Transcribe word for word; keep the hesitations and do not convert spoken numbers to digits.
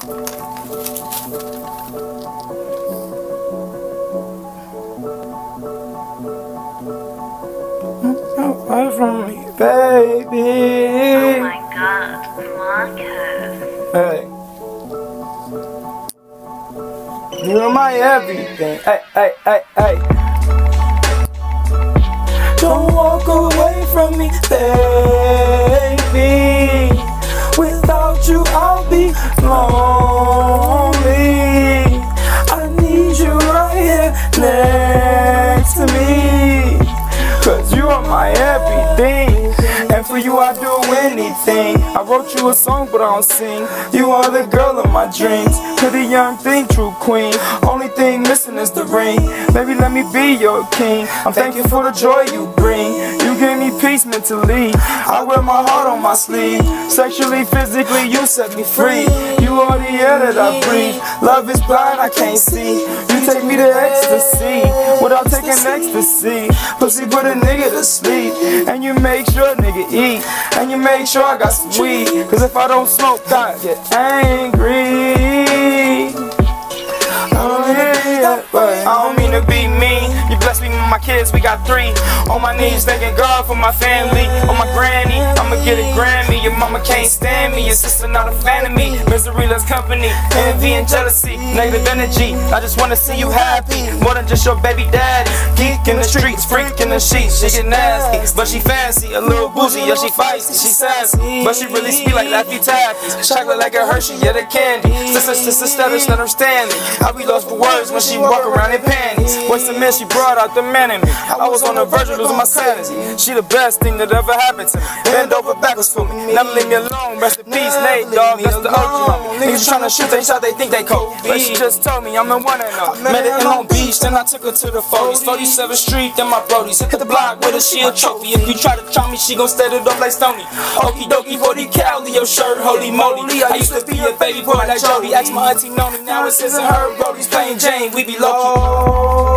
Away from me, baby. Oh my God, Marcus. Hey. You're my everything. Hey, hey, hey, hey. Don't walk away from me, baby. Without you, I'll be lonely. I need you right here next to me. Cause you are my everything. And for you I do anything. I wrote you a song but I don't sing. You are the girl of my dreams. Pretty young thing, true queen. Only thing missing is the ring. Baby, let me be your king. I'm thankful for the joy you bring. You give me peace mentally. I wear my heart on my sleeve. Sexually, physically, you set me free. You are the air that I breathe. Love is blind, I can't see. You take me to ecstasy without taking ecstasy. Pussy put a nigga to sleep. And you make sure nigga eat. And you make sure I got some weed. Cause if I don't smoke, I get angry. I don't mean that way. I don't mean to be mean. You bless me with my kids, we got three. On my knees thanking God for my family. On my granny, I'ma get a Grammy. Your mama can't stand me, your sister not a fan of me. Misery loves company, envy and jealousy, negative energy. I just wanna see you happy, more than just your baby daddy. Geek in the streets, freak in the sheets. She get nasty, but she fancy. A little bougie, yeah she feisty. She sassy, but she really speak like Laffy Taffy. Chocolate like a Hershey, yeah the candy. Sister, sister, status, let her stand me. I be lost for words when she walk around in panties. What's the miss she brought out the man in me? I was on the verge of losing my sanity. She the best thing that ever happened to me. Bend over backwards for me, never leave me alone. Rest in peace, Nate, dog, that's the O G. Niggas tryna shoot they shot, they think they cold. But she just told me I'm the one and all. Met her in Long Beach, then I took her to the forties. thirty-seventh Street, then my brodies. Hit the block with a shield trophy. If you try to try me, she gon' set it up like Stoney. Okie dokie, forty cal, your shirt, holy moly. I used to be a baby boy like Jody. Ask my auntie Noni, now it's his and her brodies. Playing Jane, we be low-key.